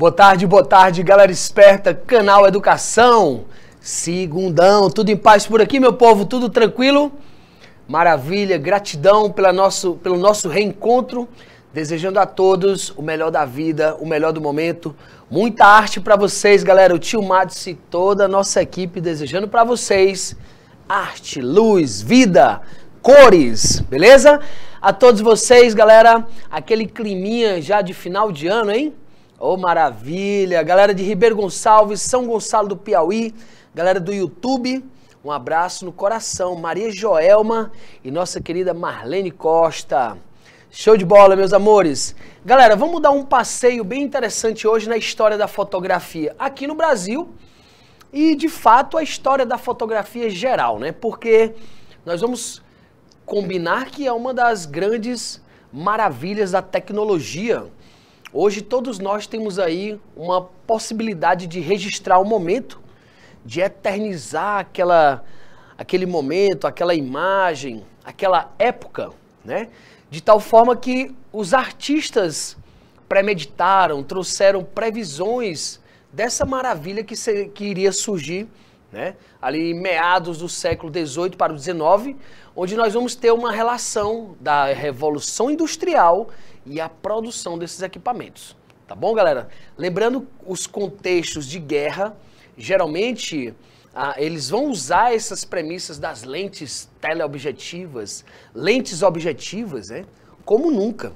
Boa tarde, galera esperta, canal Educação, segundão, tudo em paz por aqui, meu povo, tudo tranquilo? Maravilha, gratidão pelo nosso reencontro, desejando a todos o melhor da vida, o melhor do momento, muita arte pra vocês, galera, o tio Mads e toda a nossa equipe desejando pra vocês arte, luz, vida, cores, beleza? A todos vocês, galera, aquele climinha já de final de ano, hein? Oh, maravilha! Galera de Ribeiro Gonçalves, São Gonçalo do Piauí, galera do YouTube, um abraço no coração. Maria Joelma e nossa querida Marlene Costa. Show de bola, meus amores! Galera, vamos dar um passeio bem interessante hoje na história da fotografia aqui no Brasil e, de fato, a história da fotografia geral, né? Porque nós vamos combinar que é uma das grandes maravilhas da tecnologia. Hoje todos nós temos aí uma possibilidade de registrar o momento, de eternizar aquele momento, aquela imagem, aquela época, né? De tal forma que os artistas premeditaram, trouxeram previsões dessa maravilha que iria surgir, né? Ali em meados do século XVIII para o XIX, onde nós vamos ter uma relação da Revolução Industrial e a produção desses equipamentos. Tá bom, galera? Lembrando os contextos de guerra, geralmente eles vão usar essas premissas das lentes teleobjetivas, lentes objetivas, né? Como nunca.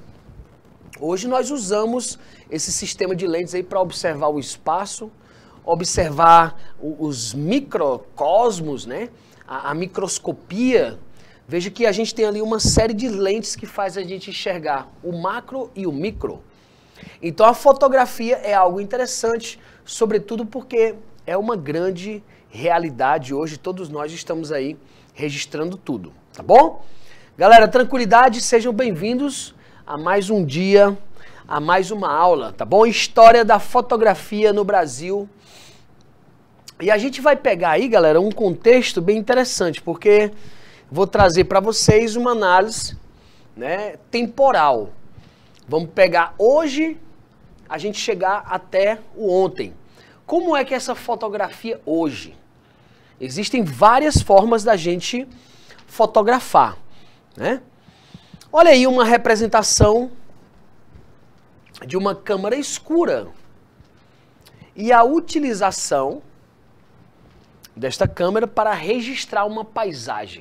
Hoje nós usamos esse sistema de lentes aí para observar o espaço, observar os microcosmos, né? A microscopia. Veja que a gente tem ali uma série de lentes que faz a gente enxergar o macro e o micro. Então a fotografia é algo interessante, sobretudo porque é uma grande realidade hoje, todos nós estamos aí registrando tudo, tá bom? Galera, tranquilidade, sejam bem-vindos a mais um dia, a mais uma aula, tá bom? História da fotografia no Brasil. E a gente vai pegar aí, galera, um contexto bem interessante, porque vou trazer para vocês uma análise, né, temporal. Vamos pegar hoje, a gente chegar até o ontem. Como é que é essa fotografia hoje? Existem várias formas da gente fotografar, né? Olha aí uma representação de uma câmera escura e a utilização desta câmera para registrar uma paisagem.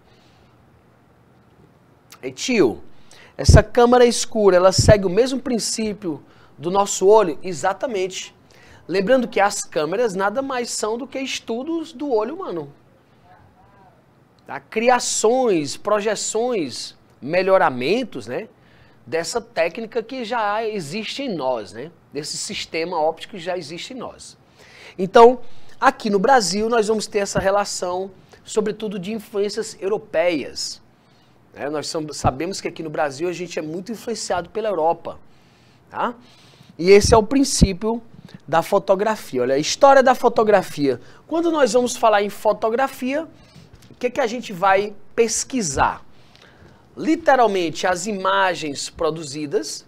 E tio, essa câmera escura, ela segue o mesmo princípio do nosso olho? Exatamente. Lembrando que as câmeras nada mais são do que estudos do olho humano. Tá? Criações, projeções, melhoramentos, né? Dessa técnica que já existe em nós, né? Desse sistema óptico que já existe em nós. Então, aqui no Brasil, nós vamos ter essa relação, sobretudo de influências europeias. Nós sabemos que aqui no Brasil a gente é muito influenciado pela Europa, tá? E esse é o princípio da fotografia. Olha, a história da fotografia. Quando nós vamos falar em fotografia, o que a gente vai pesquisar? Literalmente as imagens produzidas,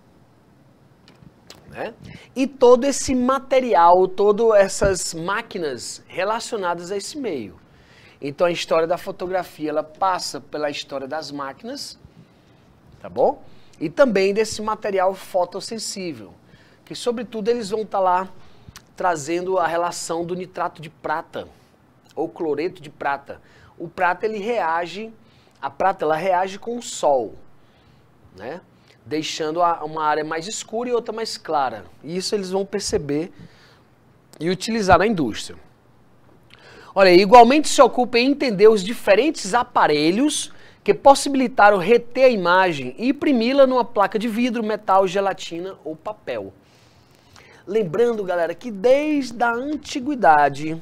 né? E todo esse material, todas essas máquinas relacionadas a esse meio. Então a história da fotografia, ela passa pela história das máquinas, tá bom? E também desse material fotossensível, que sobretudo eles vão estar lá trazendo a relação do nitrato de prata, ou cloreto de prata. O prata, a prata, ela reage com o sol, né? Deixando uma área mais escura e outra mais clara. E isso eles vão perceber e utilizar na indústria. Olha, igualmente se ocupa em entender os diferentes aparelhos que possibilitaram reter a imagem e imprimi-la numa placa de vidro, metal, gelatina ou papel. Lembrando, galera, que desde a antiguidade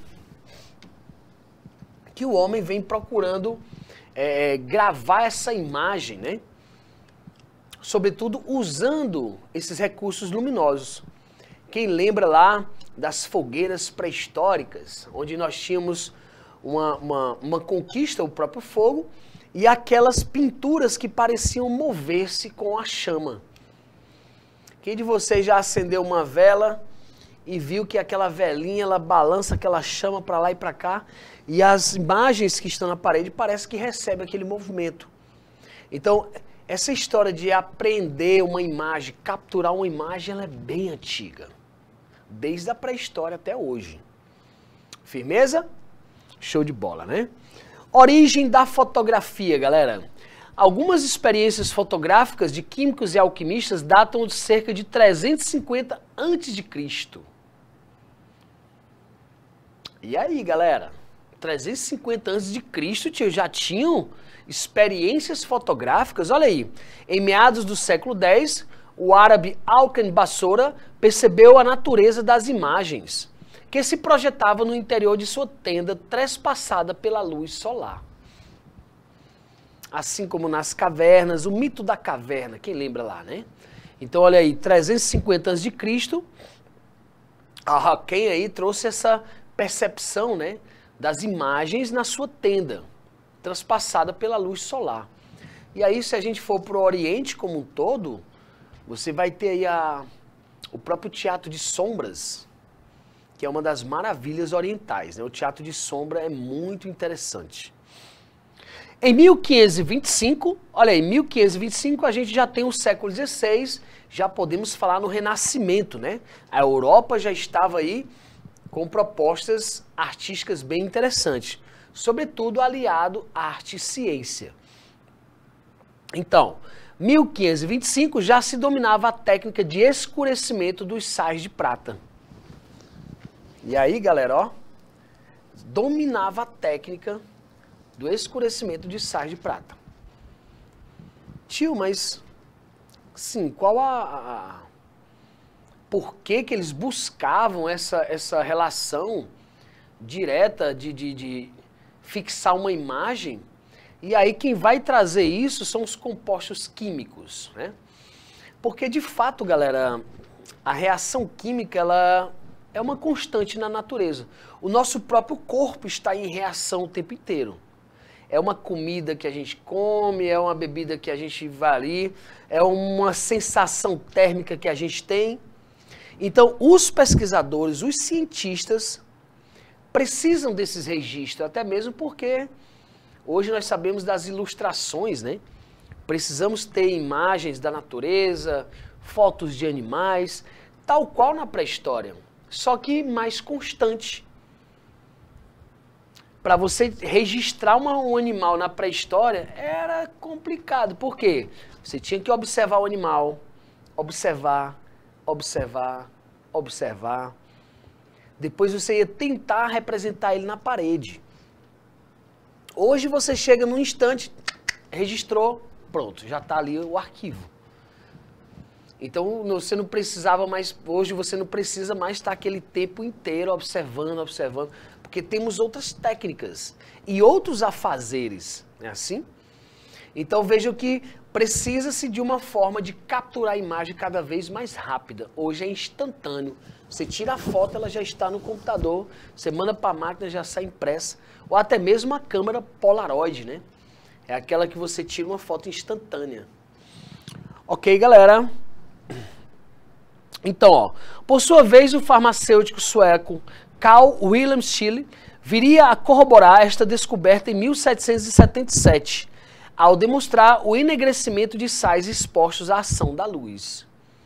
que o homem vem procurando gravar essa imagem, né? Sobretudo usando esses recursos luminosos. Quem lembra lá das fogueiras pré-históricas, onde nós tínhamos uma conquista, o próprio fogo, e aquelas pinturas que pareciam mover-se com a chama. Quem de vocês já acendeu uma vela e viu que aquela velinha, ela balança aquela chama para lá e para cá, e as imagens que estão na parede parece que recebem aquele movimento. Então, essa história de aprender uma imagem, capturar uma imagem, ela é bem antiga. Desde a pré-história até hoje. Firmeza? Show de bola, né? Origem da fotografia, galera. Algumas experiências fotográficas de químicos e alquimistas datam de cerca de 350 a.C. E aí, galera? 350 a.C. já tinham experiências fotográficas? Olha aí, em meados do século X, o árabe Al-Ibn Basora percebeu a natureza das imagens, que se projetavam no interior de sua tenda, trespassada pela luz solar. Assim como nas cavernas, o mito da caverna, quem lembra lá, né? Então, olha aí, 350 a.C., quem aí trouxe essa percepção, né, das imagens na sua tenda, transpassada pela luz solar. E aí, se a gente for para o Oriente como um todo, você vai ter aí o próprio teatro de sombras, que é uma das maravilhas orientais, né? O teatro de sombra é muito interessante. Em 1525, olha aí, 1525 a gente já tem o século XVI, já podemos falar no Renascimento, né? A Europa já estava aí com propostas artísticas bem interessantes, sobretudo aliado à arte e ciência. Então, 1525 já se dominava a técnica de escurecimento dos sais de prata. E aí, galera, ó, dominava a técnica do escurecimento de sais de prata. Tio, mas, sim, qual por que que eles buscavam essa relação direta de fixar uma imagem? E aí quem vai trazer isso são os compostos químicos, né? Porque de fato, galera, a reação química, ela é uma constante na natureza. O nosso próprio corpo está em reação o tempo inteiro. É uma comida que a gente come, é uma bebida que a gente vai ali, é uma sensação térmica que a gente tem. Então, os pesquisadores, os cientistas, precisam desses registros, até mesmo porque hoje nós sabemos das ilustrações, né? Precisamos ter imagens da natureza, fotos de animais, tal qual na pré-história, só que mais constante. Para você registrar um animal na pré-história era complicado. Por quê? Você tinha que observar o animal, observar. Depois você ia tentar representar ele na parede. Hoje você chega num instante, registrou, pronto, já está ali o arquivo. Então você não precisava mais, hoje você não precisa mais estar aquele tempo inteiro observando, porque temos outras técnicas e outros afazeres, não é assim? Então vejam que precisa-se de uma forma de capturar a imagem cada vez mais rápida. Hoje é instantâneo. Você tira a foto, ela já está no computador, você manda para a máquina, já sai impressa. Ou até mesmo a câmera Polaroid, né? É aquela que você tira uma foto instantânea. Ok, galera? Então, ó, por sua vez, o farmacêutico sueco Carl Wilhelm Scheele viria a corroborar esta descoberta em 1777, ao demonstrar o enegrecimento de sais expostos à ação da luz.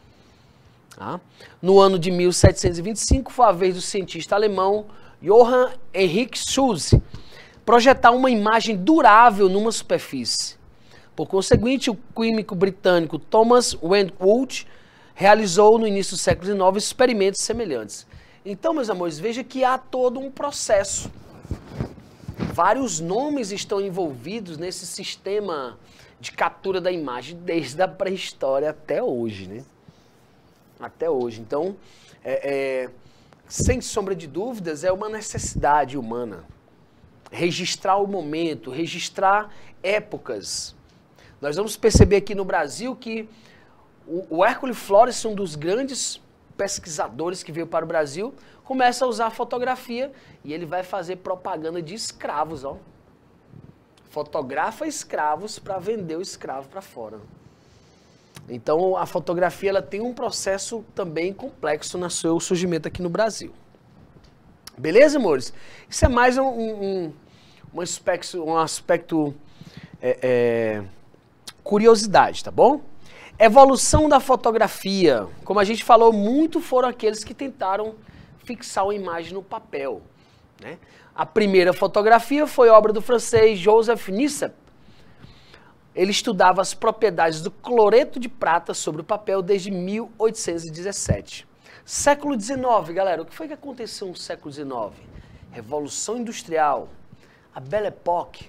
No ano de 1725, foi a vez do cientista alemão Johann Heinrich Schulze projetar uma imagem durável numa superfície. Por conseguinte, o químico britânico Thomas Wentworth realizou no início do século XIX experimentos semelhantes. Então, meus amores, veja que há todo um processo. Vários nomes estão envolvidos nesse sistema de captura da imagem desde a pré-história até hoje, né? Até hoje. Então, sem sombra de dúvidas, é uma necessidade humana. Registrar o momento, registrar épocas. Nós vamos perceber aqui no Brasil que o Hércules Flores, um dos grandes pesquisadores que veio para o Brasil, começa a usar fotografia e ele vai fazer propaganda de escravos, ó. Fotografa escravos para vender o escravo para fora. Então, a fotografia ela tem um processo também complexo no seu surgimento aqui no Brasil. Beleza, amores? Isso é mais um aspecto curiosidade, tá bom? Evolução da fotografia. Como a gente falou, muito foram aqueles que tentaram fixar uma imagem no papel, né? A primeira fotografia foi obra do francês Joseph Nicephore. Ele estudava as propriedades do cloreto de prata sobre o papel desde 1817. Século XIX, galera, o que foi que aconteceu no século XIX? Revolução Industrial, a Belle Époque.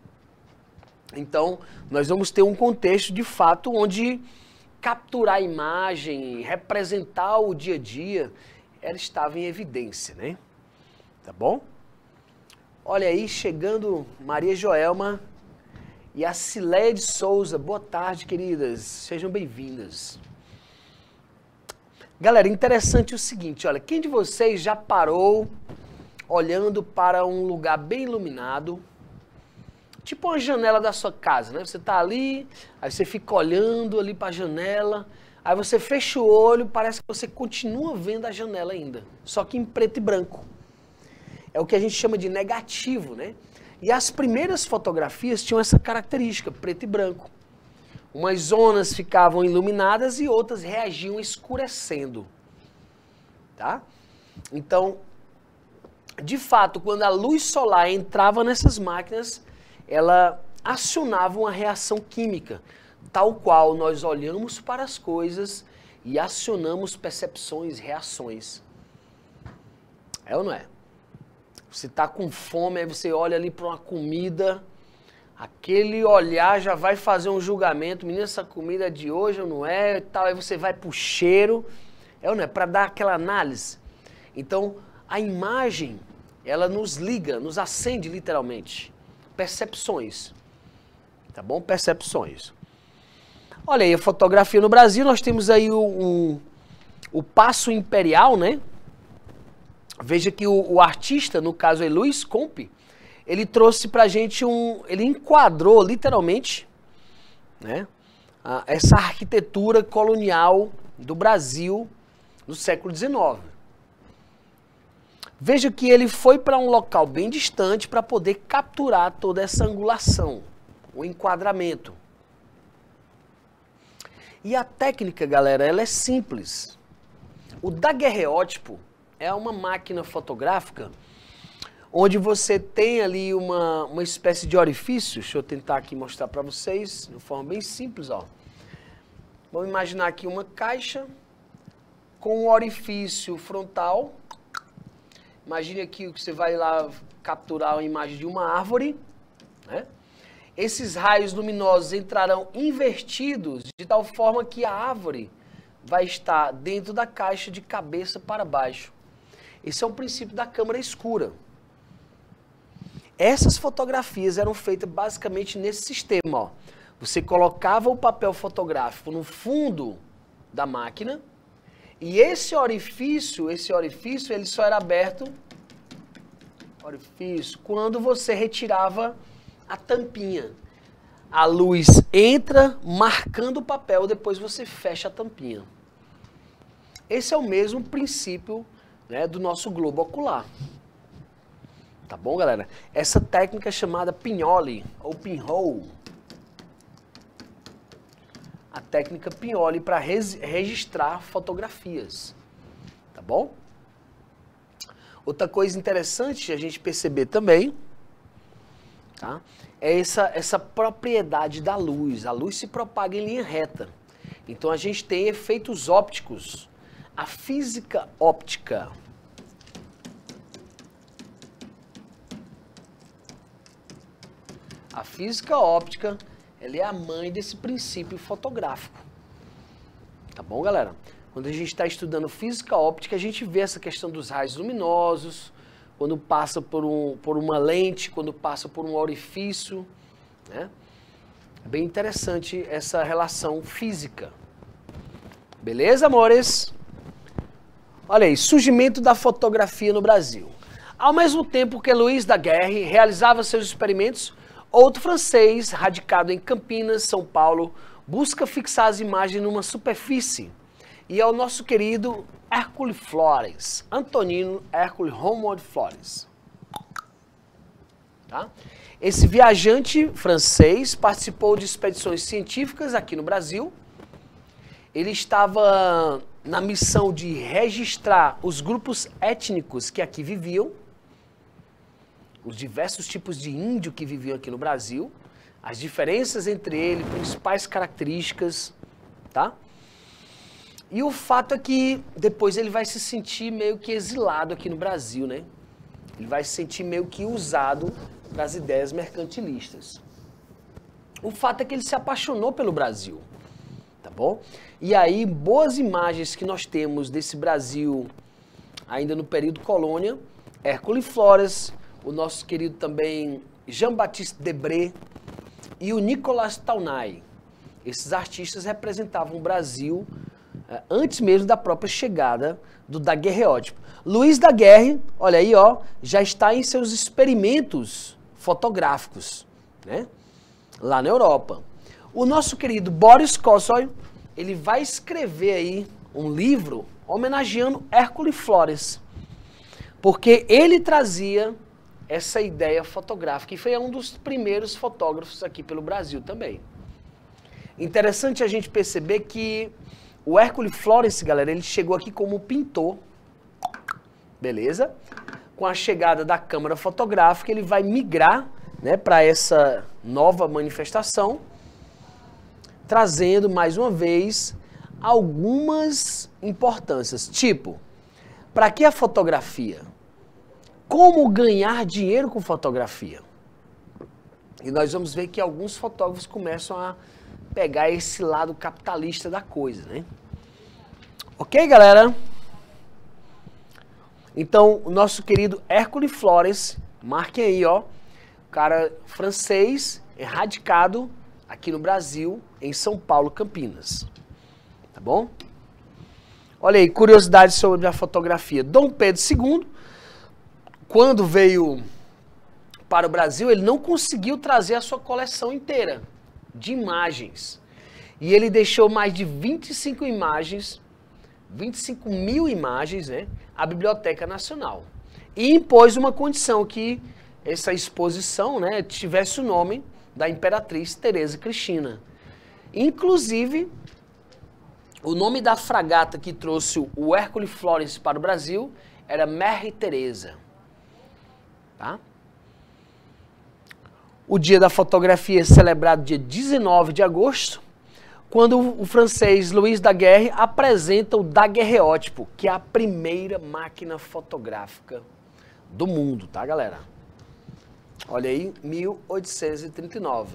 Então, nós vamos ter um contexto, de fato, onde capturar a imagem, representar o dia a dia, ela estava em evidência, né? Tá bom? Olha aí, chegando Maria Joelma e a Cileia de Souza. Boa tarde, queridas. Sejam bem-vindas. Galera, interessante o seguinte, olha, quem de vocês já parou olhando para um lugar bem iluminado, tipo uma janela da sua casa, né? Você tá ali, aí você fica olhando ali para a janela, aí você fecha o olho, parece que você continua vendo a janela ainda, só que em preto e branco. É o que a gente chama de negativo, né? E as primeiras fotografias tinham essa característica, preto e branco. Umas zonas ficavam iluminadas e outras reagiam escurecendo, tá? Então, de fato, quando a luz solar entrava nessas máquinas, ela acionava uma reação química, tal qual nós olhamos para as coisas e acionamos percepções, reações. É ou não é? Você está com fome, aí você olha ali para uma comida, aquele olhar já vai fazer um julgamento, menina, essa comida é de hoje ou não é, e tal, aí você vai para o cheiro, é ou não é? Para dar aquela análise. Então, a imagem, ela nos liga, nos acende literalmente. Percepções, tá bom? Percepções. Olha aí, a fotografia no Brasil, nós temos aí o Paço Imperial, né? Veja que o artista, no caso é Luiz Compe, ele trouxe pra gente ele enquadrou literalmente, né, essa arquitetura colonial do Brasil no século XIX. Veja que ele foi para um local bem distante para poder capturar toda essa angulação, o enquadramento. E a técnica, galera, ela é simples. O daguerreótipo é uma máquina fotográfica onde você tem ali uma espécie de orifício. Deixa eu tentar aqui mostrar para vocês de forma bem simples, ó. Vamos imaginar aqui uma caixa com um orifício frontal. Imagine aqui que você vai lá capturar uma imagem de uma árvore, né? Esses raios luminosos entrarão invertidos de tal forma que a árvore vai estar dentro da caixa de cabeça para baixo. Esse é o princípio da câmara escura. Essas fotografias eram feitas basicamente nesse sistema, ó. Você colocava o papel fotográfico no fundo da máquina e esse orifício ele só era aberto quando você retirava a tampinha. A luz entra marcando o papel, depois você fecha a tampinha. Esse é o mesmo princípio, né, do nosso globo ocular. Tá bom, galera? Essa técnica é chamada pinhole ou pinhole. A técnica pinhole para registrar fotografias. Tá bom? Outra coisa interessante a gente perceber também, tá, é essa propriedade da luz. A luz se propaga em linha reta. Então a gente tem efeitos ópticos. A física óptica. A física óptica, ela é a mãe desse princípio fotográfico. Tá bom, galera? Quando a gente está estudando física óptica, a gente vê essa questão dos raios luminosos, quando passa por uma lente, quando passa por um orifício, né? É bem interessante essa relação física. Beleza, amores? Olha aí, surgimento da fotografia no Brasil. Ao mesmo tempo que Louis Daguerre realizava seus experimentos, outro francês, radicado em Campinas, São Paulo, busca fixar as imagens numa superfície. E é o nosso querido Hercule Flores, Antonino Hercule Romuald Flores. Tá? Esse viajante francês participou de expedições científicas aqui no Brasil. Ele estava na missão de registrar os grupos étnicos que aqui viviam, os diversos tipos de índio que viviam aqui no Brasil, as diferenças entre eles, principais características, tá? E o fato é que depois ele vai se sentir meio que exilado aqui no Brasil, né? Ele vai se sentir meio que usado para as ideias mercantilistas. O fato é que ele se apaixonou pelo Brasil, tá bom? E aí, boas imagens que nós temos desse Brasil ainda no período colônia, Hercule Flores, o nosso querido também Jean-Baptiste Debré e o Nicolas Taunay. Esses artistas representavam o Brasil antes mesmo da própria chegada do daguerreótipo. Luiz Daguerre, olha aí, ó, já está em seus experimentos fotográficos, né? Lá na Europa. O nosso querido Boris Kosoy, ele vai escrever aí um livro homenageando Hercule Flores, porque ele trazia essa ideia fotográfica e foi um dos primeiros fotógrafos aqui pelo Brasil também. Interessante a gente perceber que o Hercule Flores, galera, ele chegou aqui como pintor, beleza? Com a chegada da câmera fotográfica, ele vai migrar, né, para essa nova manifestação, trazendo, mais uma vez, algumas importâncias. Tipo, para que a fotografia? Como ganhar dinheiro com fotografia? E nós vamos ver que alguns fotógrafos começam a pegar esse lado capitalista da coisa, né? Ok, galera? Então, o nosso querido Hercule Flores, marquem aí, ó, cara francês, radicado aqui no Brasil, em São Paulo, Campinas. Tá bom? Olha aí, curiosidades sobre a fotografia. Dom Pedro II, quando veio para o Brasil, ele não conseguiu trazer a sua coleção inteira de imagens. E ele deixou mais de 25 imagens, 25 mil imagens, né, à Biblioteca Nacional. E impôs uma condição que essa exposição, né, tivesse o nome da Imperatriz Teresa Cristina. Inclusive, o nome da fragata que trouxe o Hercule Flores para o Brasil era Mère Teresa. Tá? O dia da fotografia é celebrado dia 19 de agosto, quando o francês Louis Daguerre apresenta o daguerreótipo, que é a primeira máquina fotográfica do mundo, tá, galera? Olha aí, 1839.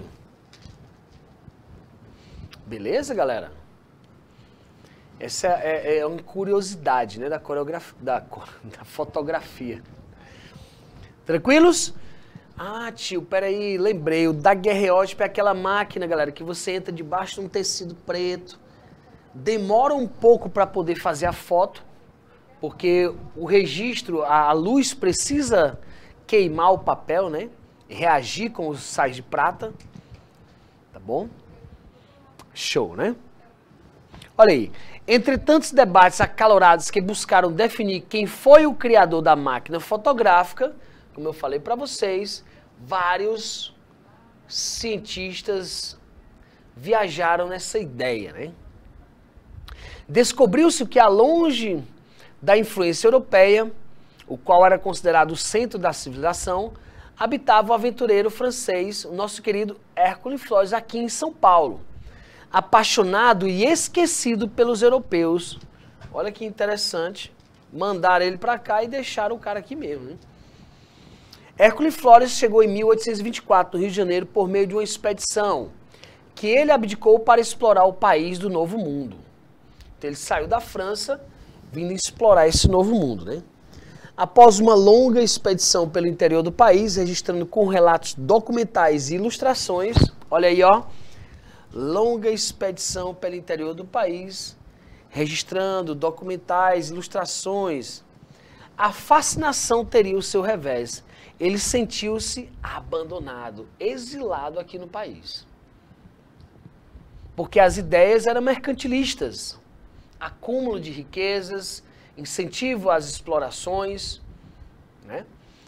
Beleza, galera? Essa é uma curiosidade, né, da fotografia. Tranquilos? Ah, tio, peraí, lembrei, o daguerreótipo é aquela máquina, galera, que você entra debaixo de um tecido preto, demora um pouco para poder fazer a foto, porque o registro, a luz precisa queimar o papel, né, reagir com os sais de prata, tá bom? Show, né? Olha aí, entre tantos debates acalorados que buscaram definir quem foi o criador da máquina fotográfica, como eu falei para vocês, vários cientistas viajaram nessa ideia, né? Descobriu-se que, a longe da influência europeia, o qual era considerado o centro da civilização, habitava o aventureiro francês, o nosso querido Hercule Flores, aqui em São Paulo, apaixonado e esquecido pelos europeus. Olha que interessante, mandaram ele para cá e deixaram o cara aqui mesmo, né? Hercule Flores chegou em 1824 no Rio de Janeiro por meio de uma expedição que ele abdicou para explorar o país do Novo Mundo. Então ele saiu da França vindo explorar esse Novo Mundo, né? Após uma longa expedição pelo interior do país, registrando com relatos documentais e ilustrações, olha aí, ó, longa expedição pelo interior do país, registrando documentais, ilustrações, a fascinação teria o seu revés. Ele sentiu-se abandonado, exilado aqui no país. Porque as ideias eram mercantilistas. Acúmulo de riquezas, incentivo às explorações, né?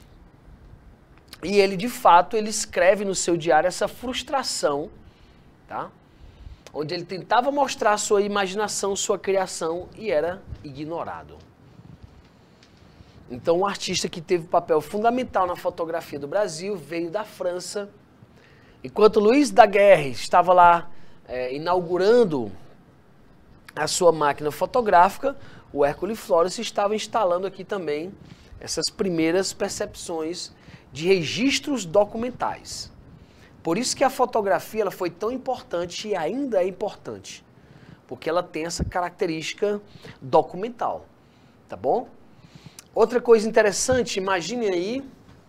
E ele, de fato, ele escreve no seu diário essa frustração, tá? Onde ele tentava mostrar sua imaginação, sua criação, e era ignorado. Então, um artista que teve papel fundamental na fotografia do Brasil veio da França. Enquanto Louis Daguerre estava lá inaugurando a sua máquina fotográfica, o Hércules Flores estava instalando aqui também essas primeiras percepções de registros documentais. Por isso que a fotografia ela foi tão importante e ainda é importante, porque ela tem essa característica documental, tá bom? Outra coisa interessante, imagine aí,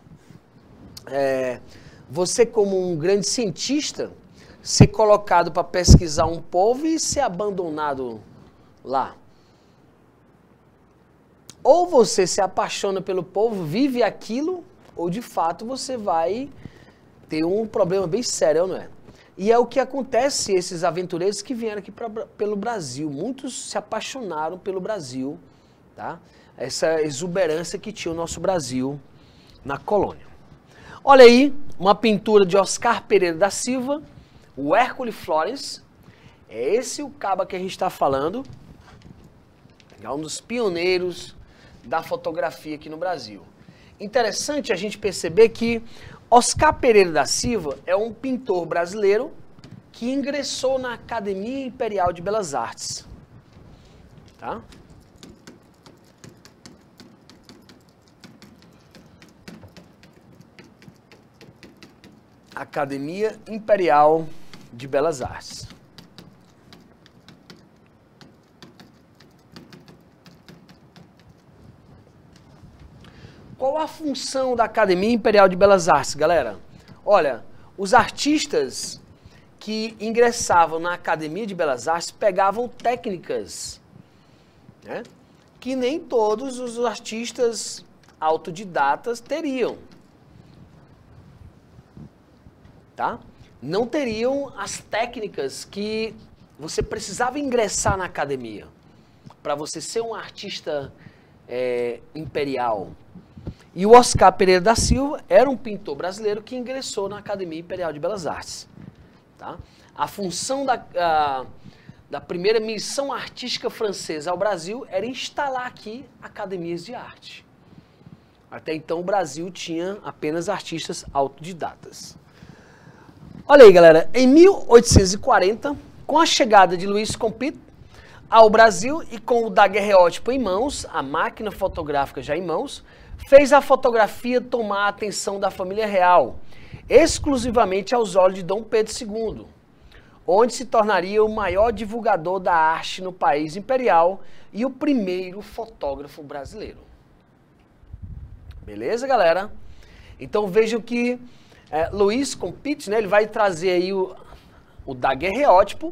você como um grande cientista, ser colocado para pesquisar um povo e ser abandonado lá. Ou você se apaixona pelo povo, vive aquilo, ou de fato você vai ter um problema bem sério, não é? E é o que acontece esses aventureiros que vieram aqui pelo Brasil. Muitos se apaixonaram pelo Brasil, tá? Essa exuberância que tinha o nosso Brasil na colônia. Olha aí, uma pintura de Oscar Pereira da Silva, o Hércules Flores. É esse o caba que a gente está falando. É um dos pioneiros da fotografia aqui no Brasil. Interessante a gente perceber que Oscar Pereira da Silva é um pintor brasileiro que ingressou na Academia Imperial de Belas Artes. Tá? Academia Imperial de Belas Artes. Qual a função da Academia Imperial de Belas Artes, galera? Olha, os artistas que ingressavam na Academia de Belas Artes pegavam técnicas, né, que nem todos os artistas autodidatas teriam. Tá? Não teriam as técnicas que você precisava ingressar na academia para você ser um artista imperial. E o Oscar Pereira da Silva era um pintor brasileiro que ingressou na Academia Imperial de Belas Artes. Tá? A função da primeira missão artística francesa ao Brasil era instalar aqui academias de arte. Até então o Brasil tinha apenas artistas autodidatas. Olha aí, galera, em 1840, com a chegada de Louis Compit ao Brasil e com o daguerreótipo em mãos, a máquina fotográfica já em mãos, fez a fotografia tomar a atenção da família real, exclusivamente aos olhos de Dom Pedro II, onde se tornaria o maior divulgador da arte no país imperial e o primeiro fotógrafo brasileiro. Beleza, galera? Então vejam que Louis Compit, né, ele vai trazer aí o daguerreótipo,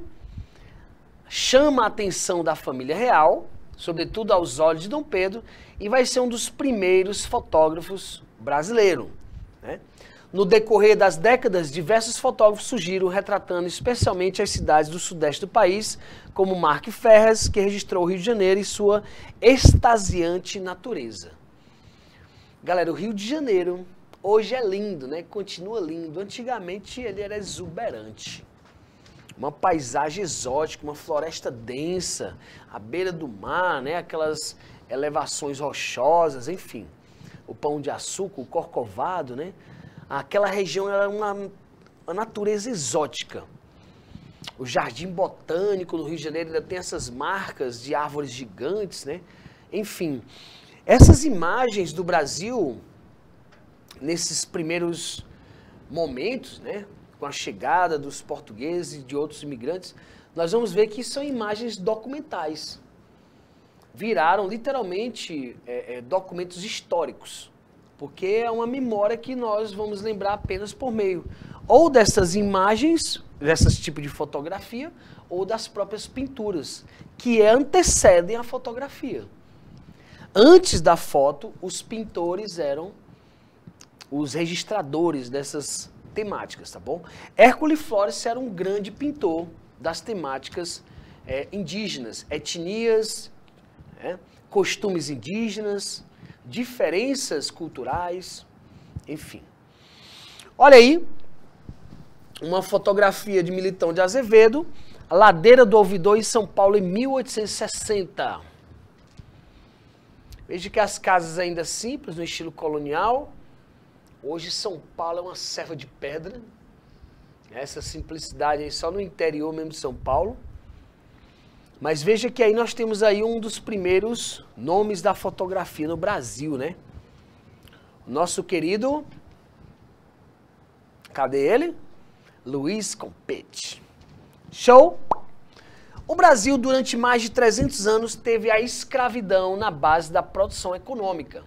chama a atenção da família real, sobretudo aos olhos de Dom Pedro, e vai ser um dos primeiros fotógrafos brasileiros. Né? No decorrer das décadas, diversos fotógrafos surgiram retratando especialmente as cidades do sudeste do país, como Mark Ferraz, que registrou o Rio de Janeiro e sua extasiante natureza. Galera, o Rio de Janeiro hoje é lindo, né? Continua lindo. Antigamente ele era exuberante. Uma paisagem exótica, uma floresta densa, à beira do mar, né? Aquelas elevações rochosas, enfim. O Pão de Açúcar, o Corcovado, né? Aquela região era uma natureza exótica. O Jardim Botânico no Rio de Janeiro ainda tem essas marcas de árvores gigantes, né? Enfim, essas imagens do Brasil, nesses primeiros momentos, né, com a chegada dos portugueses e de outros imigrantes, nós vamos ver que são imagens documentais. Viraram literalmente documentos históricos, porque é uma memória que nós vamos lembrar apenas por meio ou dessas imagens, desse tipo de fotografia, ou das próprias pinturas, que antecedem a fotografia. Antes da foto, os pintores eram os registradores dessas temáticas, tá bom? Hércules Flores era um grande pintor, das temáticas indígenas, etnias, costumes indígenas, diferenças culturais, enfim. Olha aí, uma fotografia de Militão de Azevedo, a ladeira do Ouvidor em São Paulo em 1860. Veja que as casas ainda simples, no estilo colonial. Hoje São Paulo é uma serra de pedra. Essa simplicidade aí só no interior mesmo de São Paulo. Mas veja que aí nós temos aí um dos primeiros nomes da fotografia no Brasil, né? Nosso querido... Cadê ele? Luiz Compete. Show? O Brasil, durante mais de 300 anos, teve a escravidão na base da produção econômica.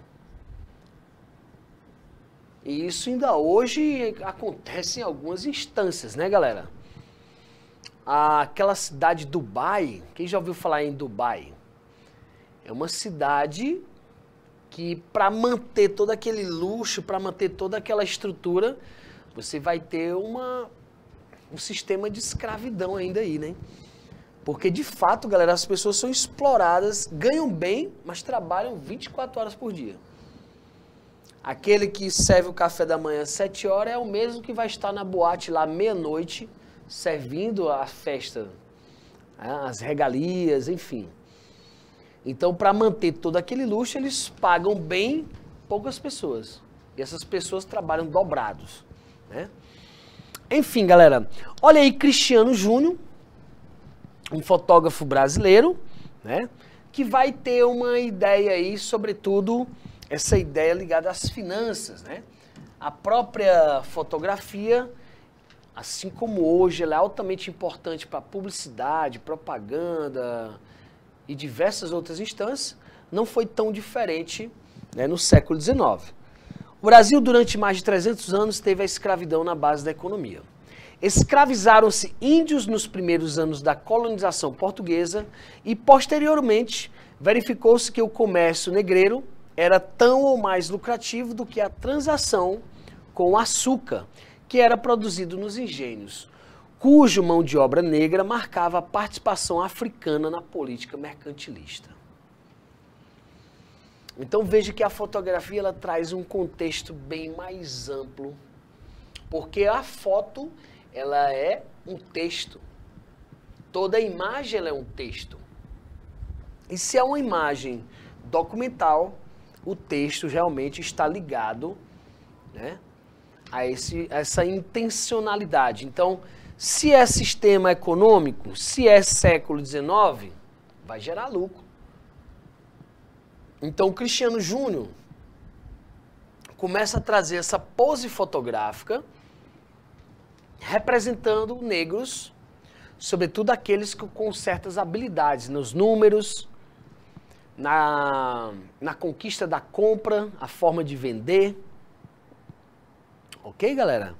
E isso ainda hoje acontece em algumas instâncias, né, galera? Aquela cidade Dubai, quem já ouviu falar em Dubai? É uma cidade que, para manter todo aquele luxo, para manter toda aquela estrutura, você vai ter um sistema de escravidão ainda aí, né? Porque, de fato, galera, as pessoas são exploradas, ganham bem, mas trabalham 24 horas por dia. Aquele que serve o café da manhã às 7 horas é o mesmo que vai estar na boate lá meia-noite, servindo a festa, as regalias, enfim. Então, para manter todo aquele luxo, eles pagam bem poucas pessoas. E essas pessoas trabalham dobrados, né? Enfim, galera, olha aí Cristiano Júnior, um fotógrafo brasileiro, né, que vai ter uma ideia aí, sobretudo, essa ideia ligada às finanças, né? A própria fotografia, assim como hoje, ela é altamente importante para publicidade, propaganda e diversas outras instâncias, não foi tão diferente, né, no século XIX. O Brasil, durante mais de 300 anos, teve a escravidão na base da economia. Escravizaram-se índios nos primeiros anos da colonização portuguesa e, posteriormente, verificou-se que o comércio negreiro era tão ou mais lucrativo do que a transação com o açúcar, que era produzido nos engenhos, cujo mão de obra negra marcava a participação africana na política mercantilista. Então veja que a fotografia ela traz um contexto bem mais amplo, porque a foto ela é um texto. Toda imagem ela é um texto. E se é uma imagem documental, o texto realmente está ligado, né, a essa intencionalidade. Então, se é sistema econômico, se é século XIX, vai gerar lucro. Então, o Cristiano Júnior começa a trazer essa pose fotográfica representando negros, sobretudo aqueles com certas habilidades nos números, na conquista da compra, a forma de vender. Ok, galera?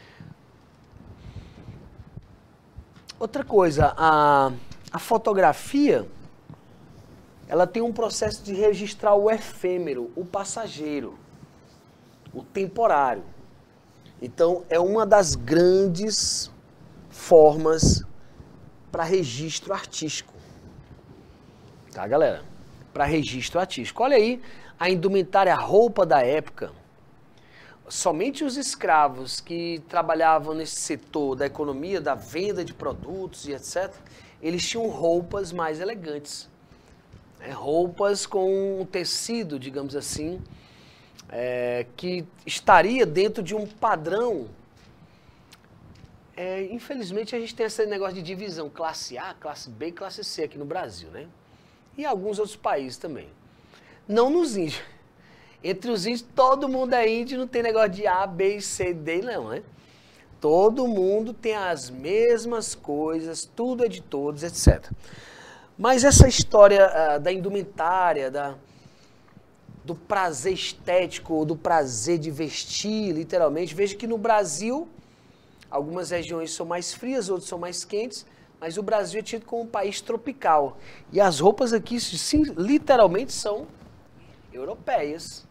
Outra coisa, a fotografia, ela tem um processo de registrar o efêmero, o passageiro, o temporário. Então, é uma das grandes formas para registro artístico. Tá, galera? Para registro artístico. Olha aí a indumentária, a roupa da época. Somente os escravos que trabalhavam nesse setor da economia, da venda de produtos e etc., eles tinham roupas mais elegantes. Roupas com um tecido, digamos assim, que estaria dentro de um padrão. Infelizmente a gente tem esse negócio de divisão, classe A, classe B e classe C aqui no Brasil, né? E alguns outros países também. Não nos índios. Entre os índios, todo mundo é índio, não tem negócio de A, B, C, D, não, né? Todo mundo tem as mesmas coisas, tudo é de todos, etc. Mas essa história da indumentária, do prazer estético, do prazer de vestir, literalmente, veja que no Brasil, algumas regiões são mais frias, outras são mais quentes, mas o Brasil é tido como um país tropical. E as roupas aqui, sim, literalmente, são europeias.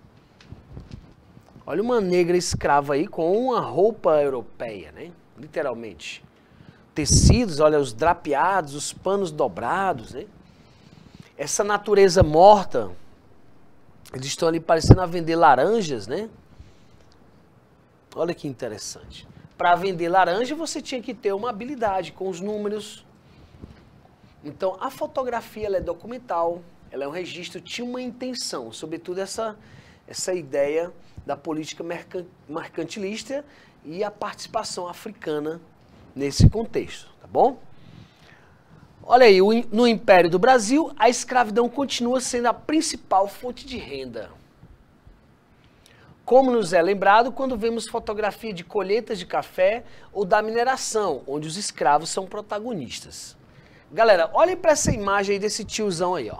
Olha uma negra escrava aí com uma roupa europeia, né? Literalmente. tecidos, olha, os drapeados, os panos dobrados, né? Essa natureza morta, eles estão ali parecendo a vender laranjas, né? Olha que interessante. Para vender laranja, você tinha que ter uma habilidade com os números. Então, a fotografia ela é documental, ela é um registro, tinha uma intenção, sobretudo essa ideia da política mercantilista e a participação africana nesse contexto, tá bom? Olha aí, no Império do Brasil, a escravidão continua sendo a principal fonte de renda. Como nos é lembrado quando vemos fotografia de colheitas de café ou da mineração, onde os escravos são protagonistas. Galera, olhem para essa imagem aí desse tiozão aí, ó.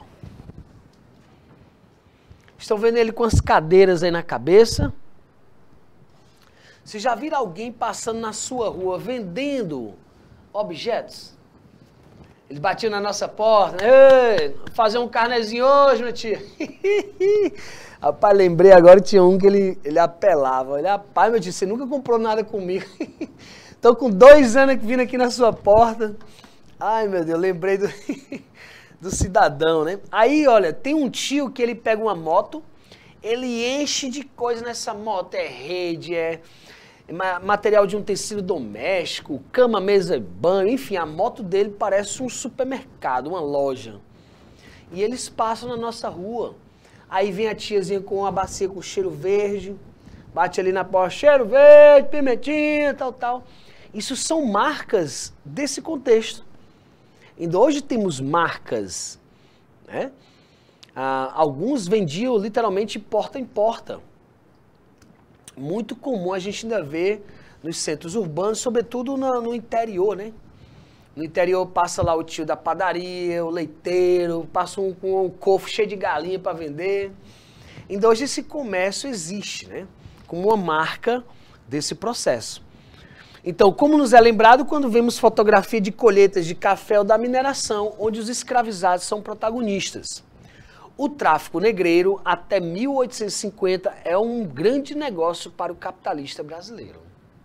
Estão vendo ele com as cadeiras aí na cabeça? Você já viram alguém passando na sua rua vendendo objetos? Eles batiam na nossa porta. Ei, fazer um carnezinho hoje, meu tio. Rapaz, lembrei agora, tinha um que ele apelava. Olha, rapaz, meu tio, você nunca comprou nada comigo. Tô com 2 anos vindo aqui na sua porta. Ai, meu Deus, lembrei do cidadão, né? Aí, olha, tem um tio que ele pega uma moto, ele enche de coisa nessa moto. É rede, é material de um tecido doméstico, cama, mesa e banho, enfim, a moto dele parece um supermercado, uma loja. E eles passam na nossa rua. Aí vem a tiazinha com uma bacia com cheiro verde, bate ali na porta, cheiro verde, pimentinha, tal. Isso são marcas desse contexto. Ainda hoje temos marcas, né? Alguns vendiam literalmente porta em porta. Muito comum a gente ainda ver nos centros urbanos, sobretudo no interior, né? No interior passa lá o tio da padaria, o leiteiro, passa com um cofre cheio de galinha para vender. Ainda hoje esse comércio existe, né? Como uma marca desse processo. Então, como nos é lembrado quando vemos fotografia de colheitas de café ou da mineração, onde os escravizados são protagonistas. O tráfico negreiro, até 1850, é um grande negócio para o capitalista brasileiro.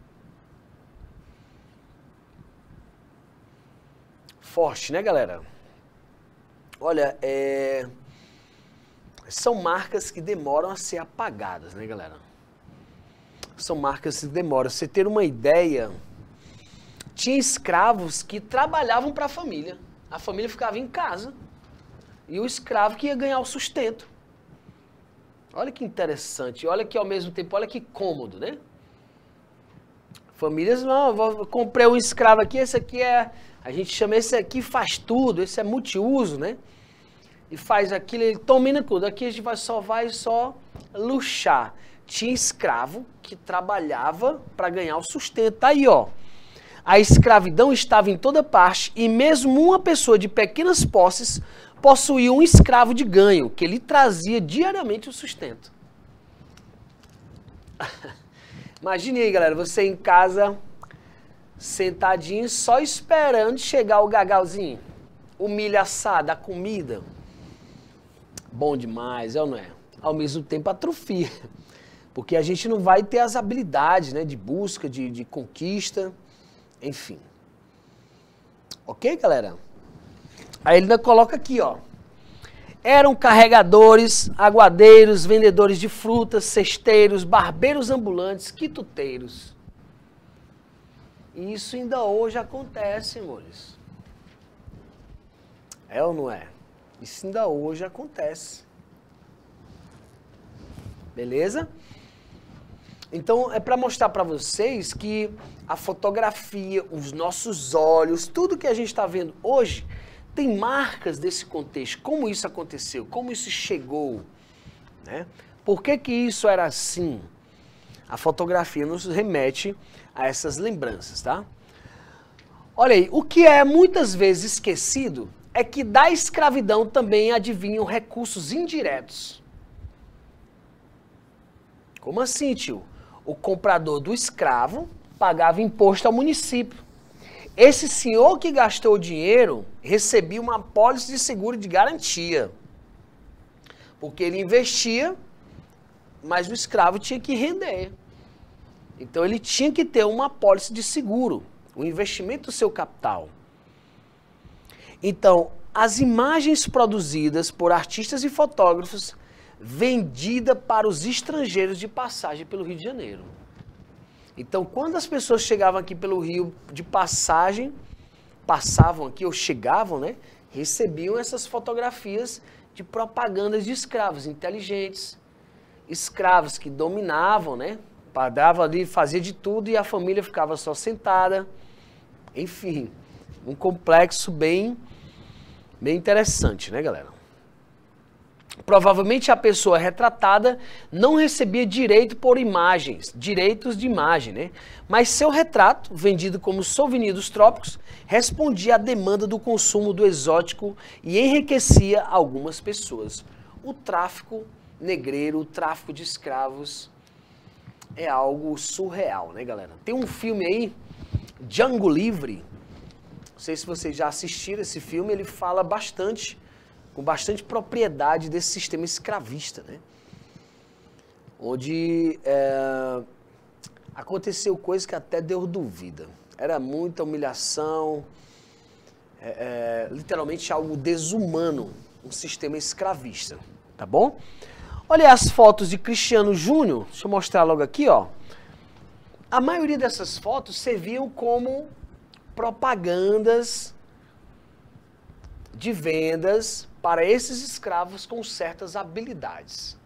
Forte, né, galera? Olha, são marcas que demoram a ser apagadas, né, galera? São marcas que demoram. Você ter uma ideia, tinha escravos que trabalhavam para a família ficava em casa. E o escravo que ia ganhar o sustento. Olha que interessante, olha que ao mesmo tempo, olha que cômodo, né? Famílias, não, eu comprei um escravo aqui, esse aqui a gente chama esse aqui faz tudo, esse é multiuso, né? E faz aquilo, ele domina tudo, aqui a gente vai só luxar. Tinha escravo que trabalhava para ganhar o sustento, tá aí, ó. A escravidão estava em toda parte e mesmo uma pessoa de pequenas posses possuía um escravo de ganho, que lhe trazia diariamente o sustento. Imagine aí, galera, você em casa, sentadinho, só esperando chegar o gagalzinho, o milho assado, a comida. Bom demais, é ou não é? Ao mesmo tempo atrofia, porque a gente não vai ter as habilidades, né, de busca, de conquista, enfim. Ok, galera? Aí ele ainda coloca aqui, ó. Eram carregadores, aguadeiros, vendedores de frutas, cesteiros, barbeiros ambulantes, quituteiros. E isso ainda hoje acontece, amores. É ou não é? Isso ainda hoje acontece. Beleza? Então, é para mostrar para vocês que a fotografia, os nossos olhos, tudo que a gente está vendo hoje tem marcas desse contexto. Como isso aconteceu? Como isso chegou? Né? Por que que isso era assim? A fotografia nos remete a essas lembranças, tá? Olha aí, o que é muitas vezes esquecido é que da escravidão também advinham recursos indiretos. Como assim, tio? O comprador do escravo pagava imposto ao município. Esse senhor que gastou o dinheiro recebia uma apólice de seguro de garantia. Porque ele investia, mas o escravo tinha que render. Então ele tinha que ter uma apólice de seguro. o investimento do seu capital. Então, as imagens produzidas por artistas e fotógrafos vendidas para os estrangeiros de passagem pelo Rio de Janeiro. Então, quando as pessoas chegavam aqui pelo Rio de passagem, passavam aqui ou chegavam, né, recebiam essas fotografias de propagandas de escravos inteligentes, escravos que dominavam, né, pagavam ali, fazia de tudo e a família ficava só sentada. Enfim, um complexo bem interessante, né, galera? Provavelmente a pessoa retratada não recebia direito por imagens, direitos de imagem, né? Mas seu retrato, vendido como souvenir dos trópicos, respondia à demanda do consumo do exótico e enriquecia algumas pessoas. O tráfico negreiro, o tráfico de escravos é algo surreal, né, galera? Tem um filme aí, Django Livre, não sei se vocês já assistiram esse filme, ele fala bastante, com bastante propriedade desse sistema escravista, né? Onde aconteceu coisa que até Deus duvida. Era muita humilhação, literalmente algo desumano, um sistema escravista, tá bom? Olha as fotos de Cristiano Júnior, deixa eu mostrar logo aqui, ó. A maioria dessas fotos serviam como propagandas de vendas para esses escravos com certas habilidades.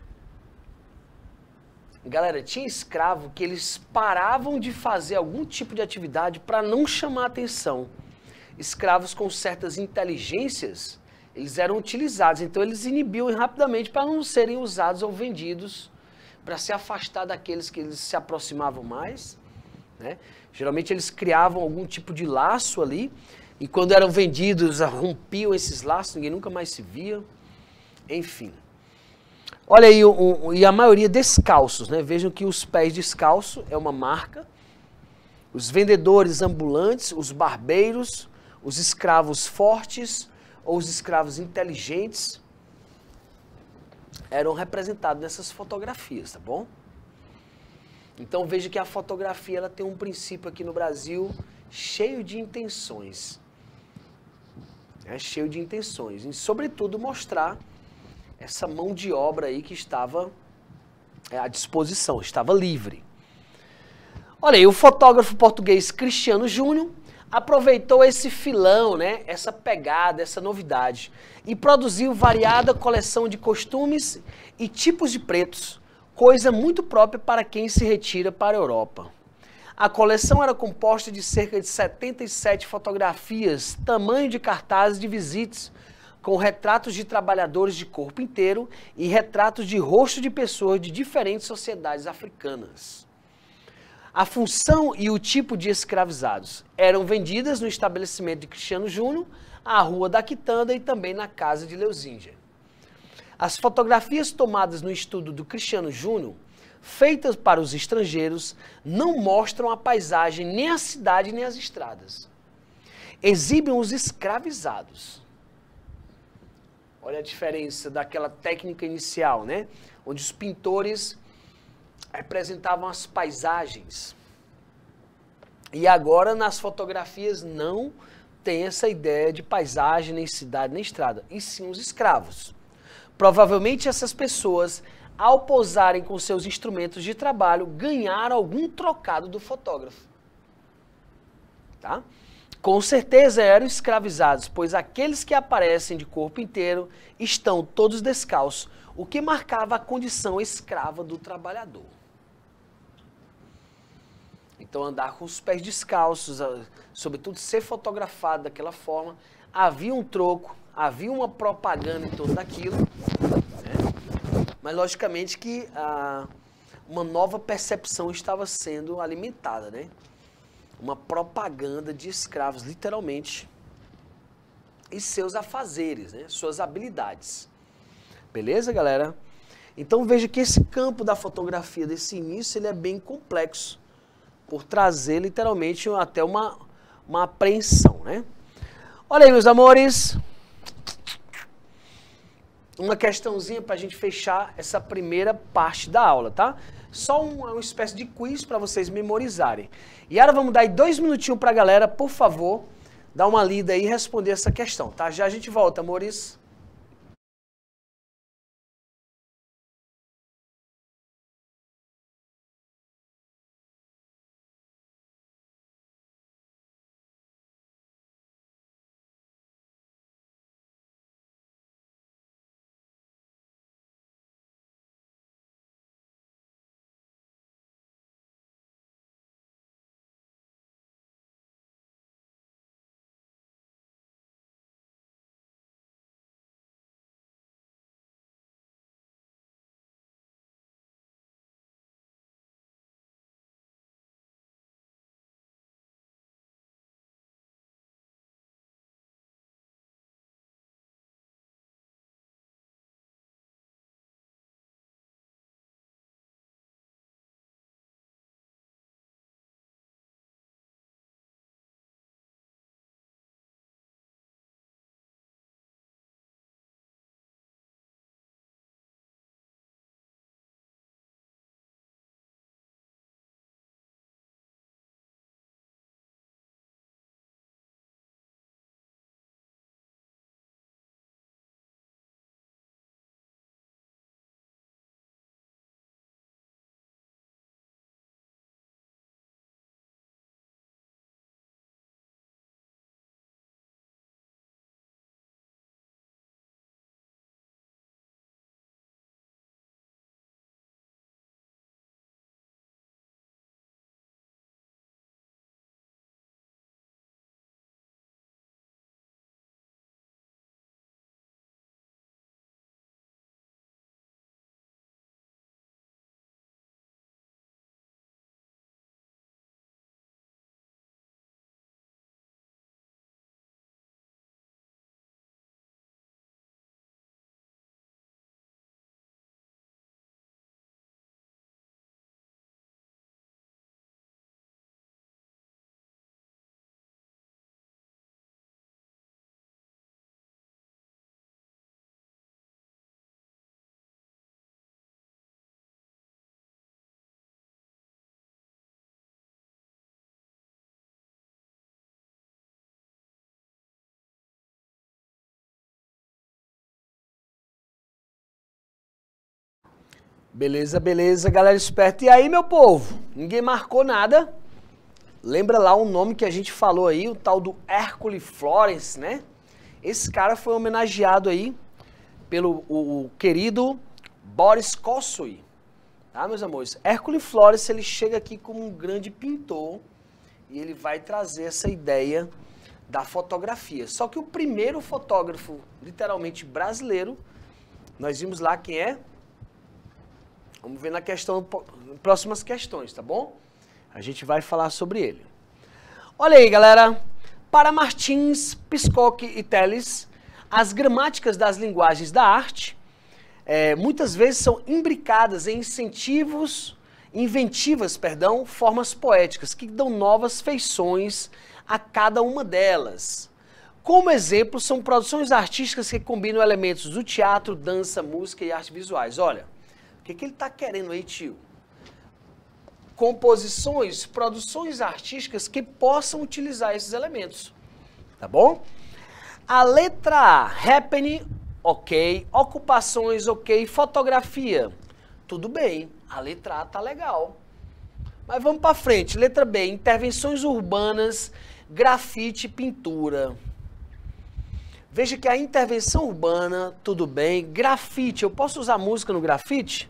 Galera, tinha escravo que eles paravam de fazer algum tipo de atividade para não chamar atenção. Escravos com certas inteligências, eles eram utilizados, então eles inibiam rapidamente para não serem usados ou vendidos, para se afastar daqueles que eles se aproximavam mais, né? Geralmente eles criavam algum tipo de laço ali, e quando eram vendidos, rompiam esses laços, ninguém nunca mais se via. Enfim. Olha aí, e a maioria descalços, né? Vejam que os pés descalços é uma marca. Os vendedores ambulantes, os barbeiros, os escravos fortes ou os escravos inteligentes eram representados nessas fotografias, tá bom? Então veja que a fotografia ela tem um princípio aqui no Brasil cheio de intenções. Cheio de intenções. E sobretudo mostrar essa mão de obra aí que estava à disposição, estava livre. Olha aí, o fotógrafo português Cristiano Júnior aproveitou esse filão, né, essa pegada, essa novidade, e produziu variada coleção de costumes e tipos de pretos, coisa muito própria para quem se retira para a Europa. A coleção era composta de cerca de 77 fotografias, tamanho de cartazes de visitas, com retratos de trabalhadores de corpo inteiro e retratos de rosto de pessoas de diferentes sociedades africanas. A função e o tipo de escravizados eram vendidas no estabelecimento de Cristiano Júnior, à Rua da Quitanda e também na casa de Leusíndia. As fotografias tomadas no estudo do Cristiano Júnior, feitas para os estrangeiros, não mostram a paisagem, nem a cidade, nem as estradas. Exibem os escravizados. Olha a diferença daquela técnica inicial, né? Onde os pintores representavam as paisagens. E agora nas fotografias não tem essa ideia de paisagem, nem cidade, nem estrada, e sim os escravos. Provavelmente essas pessoas, ao posarem com seus instrumentos de trabalho, ganharam algum trocado do fotógrafo. Tá? Com certeza eram escravizados, pois aqueles que aparecem de corpo inteiro estão todos descalços, o que marcava a condição escrava do trabalhador. Então andar com os pés descalços, sobretudo ser fotografado daquela forma, havia um troco, havia uma propaganda em torno daquilo, né? Mas logicamente que uma nova percepção estava sendo alimentada, né? Uma propaganda de escravos, literalmente, e seus afazeres, né? Suas habilidades. Beleza, galera? Então veja que esse campo da fotografia desse início ele é bem complexo, por trazer literalmente até uma apreensão, né? Olha aí, meus amores. uma questãozinha para a gente fechar essa primeira parte da aula, tá? Só uma espécie de quiz para vocês memorizarem. E agora vamos dar aí 2 minutinhos para a galera, por favor, dar uma lida aí e responder essa questão, tá? Já a gente volta, amores. Beleza, beleza, galera esperta. E aí, meu povo? Ninguém marcou nada? Lembra lá o nome que a gente falou aí, o tal do Hércules Florence, né? Esse cara foi homenageado aí pelo o querido Boris Kossoi, tá, meus amores? Hércules Florence, ele chega aqui como um grande pintor e ele vai trazer essa ideia da fotografia. Só que o primeiro fotógrafo, literalmente brasileiro, nós vimos lá quem é. Vamos ver na questão, próximas questões, tá bom? A gente vai falar sobre ele. Olha aí, galera. Para Martins, Piscock e Telles, as gramáticas das linguagens da arte muitas vezes são imbricadas em inventivas, formas poéticas que dão novas feições a cada uma delas. Como exemplo, são produções artísticas que combinam elementos do teatro, dança, música e artes visuais. Olha, o que ele está querendo aí, tio? Composições, produções artísticas que possam utilizar esses elementos, tá bom? A letra A, happening, ok, ocupações, ok, fotografia, tudo bem, a letra A tá legal. Mas vamos para frente, letra B, intervenções urbanas, grafite, pintura. Veja que a intervenção urbana, tudo bem, grafite, eu posso usar música no grafite?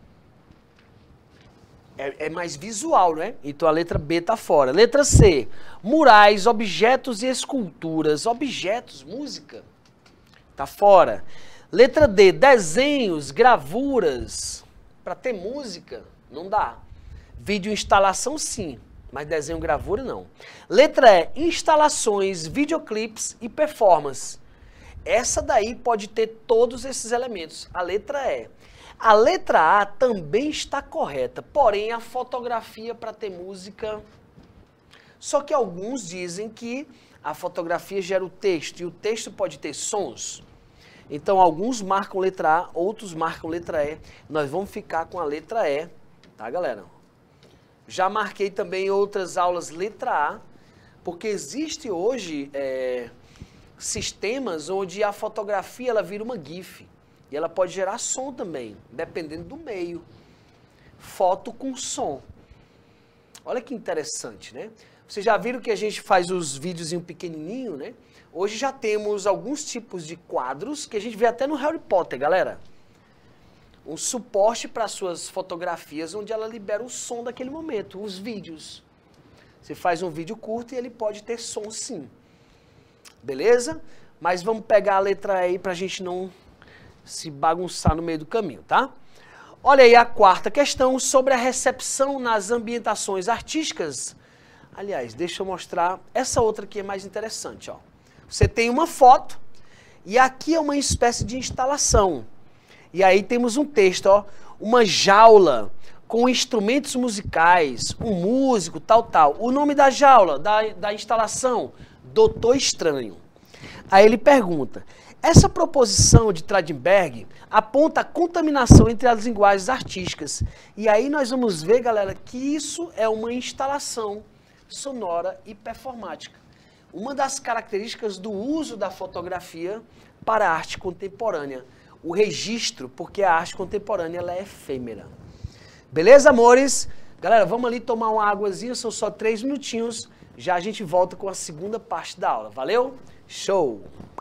É mais visual, né? Então a letra B tá fora. Letra C, murais, objetos e esculturas. Objetos, música, tá fora. Letra D, desenhos, gravuras. Para ter música, não dá. Vídeo instalação, sim, mas desenho, gravura, não. Letra E, instalações, videoclipes e performance. Essa daí pode ter todos esses elementos. A letra E. A letra A também está correta, porém a fotografia para ter música... Só que alguns dizem que a fotografia gera o texto, e o texto pode ter sons. Então, alguns marcam letra A, outros marcam letra E. Nós vamos ficar com a letra E, tá, galera? Já marquei também outras aulas letra A, porque existe hoje sistemas onde a fotografia ela vira uma GIF. E ela pode gerar som também, dependendo do meio. Foto com som. Olha que interessante, né? Vocês já viram que a gente faz os vídeos em um pequenininho, né? Hoje já temos alguns tipos de quadros que a gente vê até no Harry Potter, galera. Um suporte para suas fotografias onde ela libera o som daquele momento, os vídeos. Você faz um vídeo curto e ele pode ter som sim. Beleza? Mas vamos pegar a letra E para a gente não se bagunçar no meio do caminho, tá? Olha aí a quarta questão sobre a recepção nas ambientações artísticas. Aliás, deixa eu mostrar essa outra que é mais interessante, ó. Você tem uma foto e aqui é uma espécie de instalação. E aí temos um texto, ó, uma jaula com instrumentos musicais, um músico, tal. O nome da jaula, da instalação, Doutor Estranho. Aí ele pergunta, essa proposição de Trachtenberg aponta a contaminação entre as linguagens artísticas. E aí nós vamos ver, galera, que isso é uma instalação sonora e performática. Uma das características do uso da fotografia para a arte contemporânea. O registro, porque a arte contemporânea ela é efêmera. Beleza, amores? Galera, vamos ali tomar uma águazinha, são só 3 minutinhos. Já a gente volta com a segunda parte da aula. Valeu? Show!